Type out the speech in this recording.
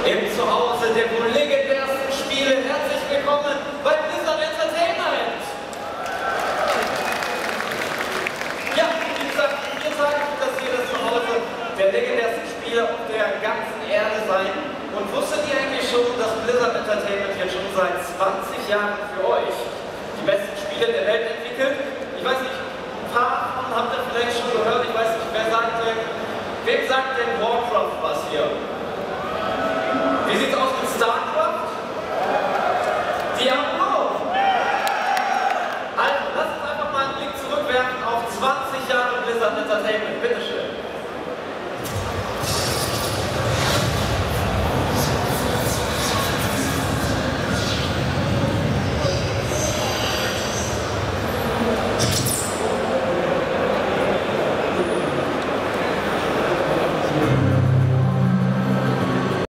Im Zuhause der wohl legendärsten Spiele. Herzlich willkommen bei Blizzard Entertainment! Ja, wie gesagt, wir sagen, dass wir das Zuhause der legendärsten Spiele auf der ganzen Erde sein. Und wusstet ihr eigentlich schon, dass Blizzard Entertainment jetzt schon seit 20 Jahren für euch die besten Spiele der Welt